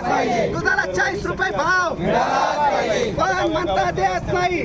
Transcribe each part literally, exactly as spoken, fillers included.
दुधाला चाळीस रुपये भाव पण म्हणता देत नाही।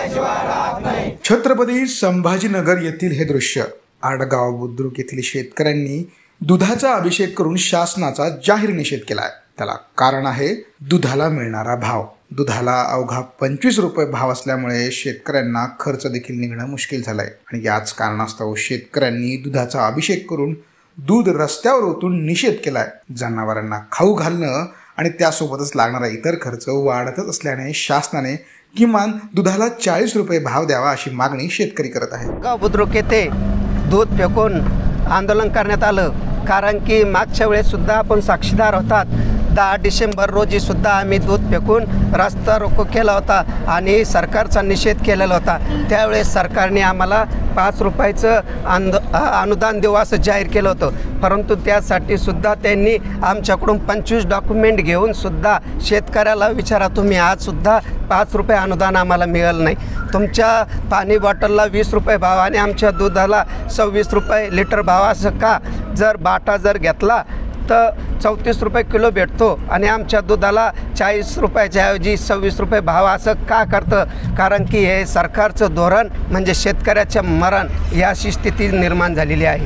छत्रपती संभाजीनगर येथील हे दृश्य। आडगाव बुद्रुक येथील शेतकऱ्यांनी दुधाचा अभिषेक करून शासनाचा जाहीर निषेध केलाय। त्याला कारण आहे दुधाला मिळणारा भाव। दुधाला अवघा पंचवीस रुपये भाव असल्यामुळे शेतकऱ्यांना खर्च देखील निघणं मुश्किल झालंय आणि याच कारणास्तव शेतकऱ्यांनी दुधाचा अभिषेक करून दूध रस्त्यावर ओतून निषेध केलाय। जनावरांना खाऊ घालणं आणि त्यासोबतच लागणारा इतर खर्च वाढतच असल्याने शासनाने किमान दुधाला चाळीस रुपये भाव द्यावा अशी मागणी शेतकरी करत आहे। गाव बुद्रुक येथे दूध फेकून आंदोलन करण्यात आलं, कारण की मागच्या वेळेस सुद्धा आपण साक्षीदार होतात। दहा डिसेंबर रोजी सुद्धा आम्ही दूध फेकून रस्ता रोको केला होता आणि सरकारचा निषेध केलेला होता। त्यावेळेस सरकारने आम्हाला पाच रुपयाचं अंद अनुदान देऊ असं जाहीर केलं होतं, परंतु त्यासाठी सुद्धा त्यांनी आमच्याकडून पंचवीस डॉक्युमेंट घेऊन सुद्धा शेतकऱ्याला विचारा तुम्ही, आज सुद्धा पाच रुपये अनुदान आम्हाला मिळालं नाही। तुमच्या पाणी बॉटलला वीस रुपये भाव आणि आमच्या दुधाला सव्वीस रुपये लिटर भाव असं का? जर बाटा जर घेतला तर चौतीस रुपये किलो भेटतो आणि आमच्या दुधाला चाळीस रुपयाच्या ऐवजी सव्वीस रुपये भाव असं का करतं? कारण की हे सरकारचं धोरण म्हणजे शेतकऱ्याचं मरण याची स्थिती निर्माण झालेली आहे।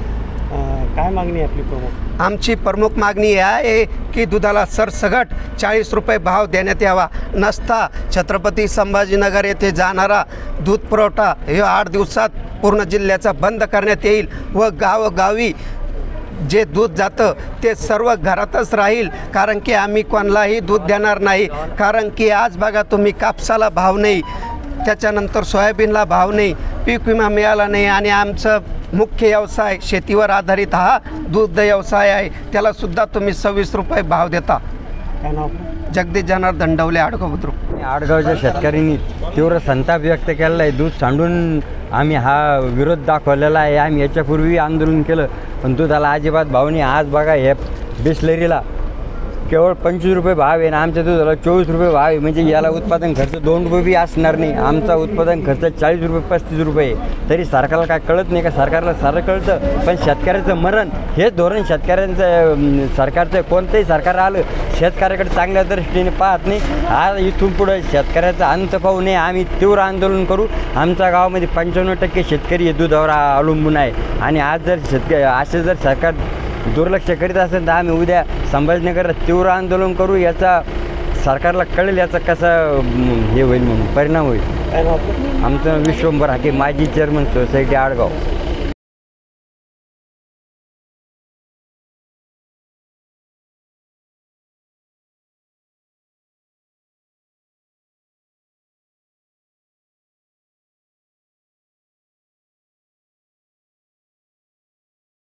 काय मागणी आहे आपली प्रमुख? आमची प्रमुख मागणी आहे की दुधाला सरसगट चाळीस रुपये भाव देण्यात यावा। नसता छत्रपती संभाजीनगर येथे जाणारा दूध पुरवठा हे आठ दिवसात पूर्ण जिल्ह्याचा बंद करण्यात येईल व गावोगावी जे दूध जातं ते सर्व घरातच राहील, कारण की आम्ही कोणालाही दूध देणार नाही। कारण की आज बघा तुम्ही, कापसाला भाव नाही, त्याच्यानंतर सोयाबीनला भाव नाही, पीक विमा मिळाला नाही आणि आमचं मुख्य व्यवसाय शेतीवर आधारित हा दूध व्यवसाय आहे, त्याला सुद्धा तुम्ही सव्वीस रुपये भाव देता। काय नाव? जगदीश जनार्दन ढवले, आडगाव बुद्रुक। आडगावच्या शेतकऱ्यांनी तीव्र संताप व्यक्त केलेला आहे। दूध सांडून आम्ही हा विरोध दाखवलेला आहे। आम्ही याच्यापूर्वी आंदोलन केलं पण दुधाला अजिबात भाव नाही। आज बघा हे बिस्लरीला केवळ पंचवीस रुपये भाव आहे ना आमच्या दुधाला चोवीस रुपये भाव आहे, म्हणजे याला उत्पादन खर्च दोन रुपये बी असणार नाही। आमचा उत्पादन खर्च चाळीस रुपये पस्तीस रुपये तरी सरकारला काय कळत नाही का? सरकारला सारं कळतं पण शेतकऱ्याचं मरण हेच धोरण शेतकऱ्यांचं सरकारचं कोणतंही सरकार आलं शेतकऱ्याकडे चांगल्या दृष्टीने पाहत नाही। आज इथून पुढं शेतकऱ्याचा अंत पाहू नये आम्ही तीव्र आंदोलन करू। आमच्या गावामध्ये पंच्याण्णव टक्के शेतकरी हे दुधावर अवलंबून आहे आणि आज जर शेतकरी असे जर सरकार दुर्लक्ष करीत असेल तर आम्ही उद्या संभाजीनगरात तीव्र आंदोलन करू। याचा सरकारला कळेल याचा कसा हे होईल म्हणून परिणाम होईल। काय नाव आपलं? आमचं विश्वंभर हाके, माजी चेअरमन सोसायटी आडगाव।